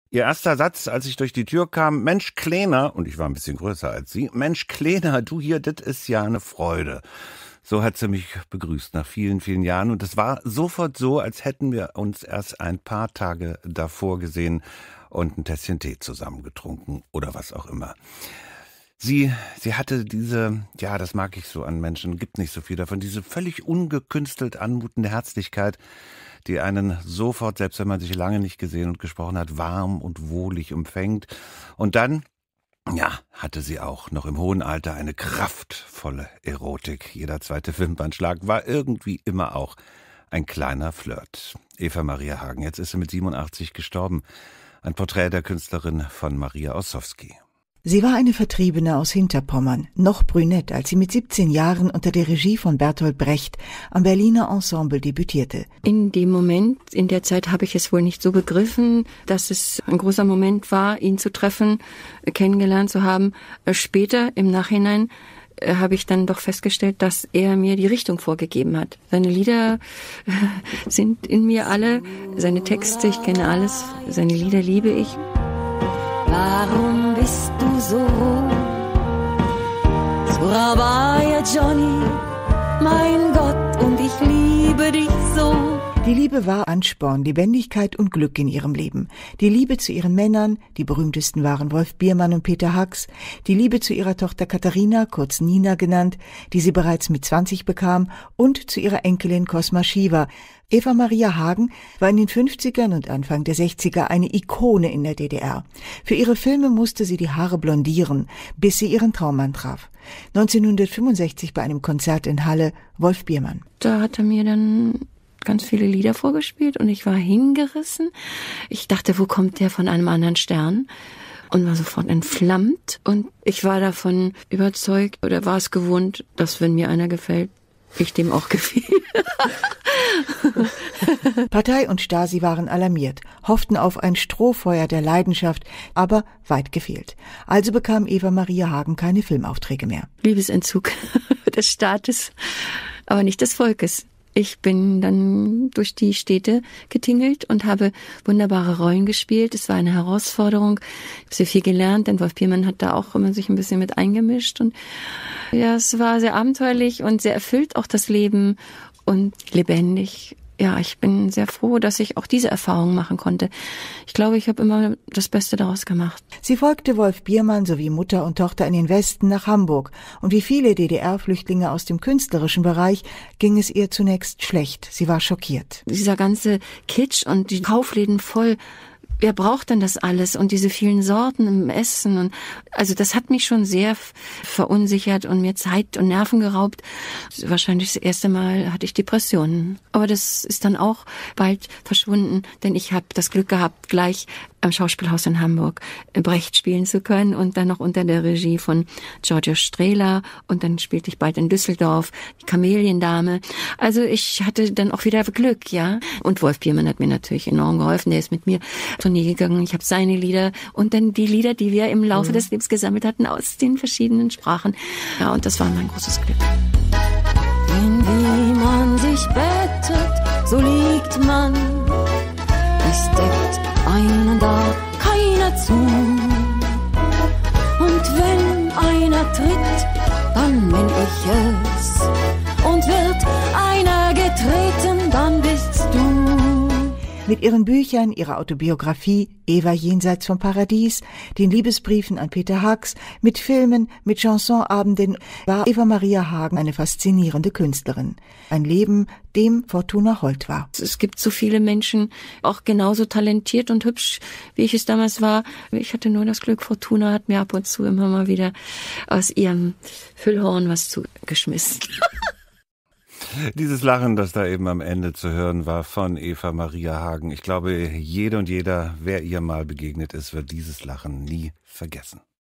Ihr erster Satz, als ich durch die Tür kam: Mensch, Kleiner, und ich war ein bisschen größer als sie, Mensch, Kleiner, du hier, das ist ja eine Freude. So hat sie mich begrüßt nach vielen, vielen Jahren. Und es war sofort so, als hätten wir uns erst ein paar Tage davor gesehen und ein Tässchen Tee zusammen getrunken oder was auch immer. Sie hatte diese, ja, das mag ich so an Menschen, gibt nicht so viel davon, diese völlig ungekünstelt anmutende Herzlichkeit, die einen sofort, selbst wenn man sich lange nicht gesehen und gesprochen hat, warm und wohlig umfängt. Und dann, ja, hatte sie auch noch im hohen Alter eine kraftvolle Erotik. Jeder zweite Wimpernschlag war irgendwie immer auch ein kleiner Flirt. Eva Maria Hagen, jetzt ist sie mit 87 gestorben. Ein Porträt der Künstlerin von Maria Ossowski. Sie war eine Vertriebene aus Hinterpommern, noch brünett, als sie mit 17 Jahren unter der Regie von Bertolt Brecht am Berliner Ensemble debütierte. In dem Moment, in der Zeit habe ich es wohl nicht so begriffen, dass es ein großer Moment war, ihn zu treffen, kennengelernt zu haben. Später, im Nachhinein, habe ich dann doch festgestellt, dass er mir die Richtung vorgegeben hat. Seine Lieder sind in mir alle, seine Texte, ich kenne alles, seine Lieder liebe ich. Warum bist du so Surabaya Johnny, mein Gott, und ich liebe dich so. Die Liebe war Ansporn, Lebendigkeit und Glück in ihrem Leben. Die Liebe zu ihren Männern, die berühmtesten waren Wolf Biermann und Peter Hacks, die Liebe zu ihrer Tochter Katharina, kurz Nina genannt, die sie bereits mit 20 bekam, und zu ihrer Enkelin Cosma Shiva. Eva Maria Hagen war in den 50ern und Anfang der 60er eine Ikone in der DDR. Für ihre Filme musste sie die Haare blondieren, bis sie ihren Traummann traf. 1965 bei einem Konzert in Halle, Wolf Biermann. Da hat er mir dann ganz viele Lieder vorgespielt und ich war hingerissen. Ich dachte, wo kommt der von einem anderen Stern? Und war sofort entflammt. Und ich war davon überzeugt oder war es gewohnt, dass wenn mir einer gefällt, ich dem auch gefiel. Partei und Stasi waren alarmiert, hofften auf ein Strohfeuer der Leidenschaft, aber weit gefehlt. Also bekam Eva Maria Hagen keine Filmaufträge mehr. Liebesentzug des Staates, aber nicht des Volkes. Ich bin dann durch die Städte getingelt und habe wunderbare Rollen gespielt. Es war eine Herausforderung. Ich habe sehr viel gelernt, denn Wolf Biermann hat da auch immer sich ein bisschen mit eingemischt. Und ja, es war sehr abenteuerlich und sehr erfüllt auch das Leben und lebendig. Ja, ich bin sehr froh, dass ich auch diese Erfahrung machen konnte. Ich glaube, ich habe immer das Beste daraus gemacht. Sie folgte Wolf Biermann sowie Mutter und Tochter in den Westen nach Hamburg. Und wie viele DDR-Flüchtlinge aus dem künstlerischen Bereich ging es ihr zunächst schlecht. Sie war schockiert. Dieser ganze Kitsch und die Kaufläden voll. Wer braucht denn das alles und diese vielen Sorten im Essen? Und also das hat mich schon sehr verunsichert und mir Zeit und Nerven geraubt. Wahrscheinlich das erste Mal hatte ich Depressionen. Aber das ist dann auch bald verschwunden, denn ich habe das Glück gehabt, gleich am Schauspielhaus in Hamburg Brecht spielen zu können und dann noch unter der Regie von Giorgio Strehler. Und dann spielte ich bald in Düsseldorf die Kameliendame. Also ich hatte dann auch wieder Glück, ja. Und Wolf Biermann hat mir natürlich enorm geholfen. Der ist mit mir Tournee gegangen. Ich habe seine Lieder und dann die Lieder, die wir im Laufe des Lebens gesammelt hatten aus den verschiedenen Sprachen. Ja, und das war mein großes Glück. Denn wie man sich bettet, so liegt man. Es deckt einen da keiner zu. Und wenn einer tritt, dann bin ich es. Und wird einer getreten, dann bist du. Mit ihren Büchern, ihrer Autobiografie Eva jenseits vom Paradies, den Liebesbriefen an Peter Hacks, mit Filmen, mit Chansonabenden war Eva Maria Hagen eine faszinierende Künstlerin. Ein Leben, dem Fortuna hold war. Es gibt so viele Menschen, auch genauso talentiert und hübsch, wie ich es damals war. Ich hatte nur das Glück, Fortuna hat mir ab und zu immer mal wieder aus ihrem Füllhorn was zugeschmissen. Dieses Lachen, das da eben am Ende zu hören war von Eva Maria Hagen. Ich glaube, jede und jeder, wer ihr mal begegnet ist, wird dieses Lachen nie vergessen.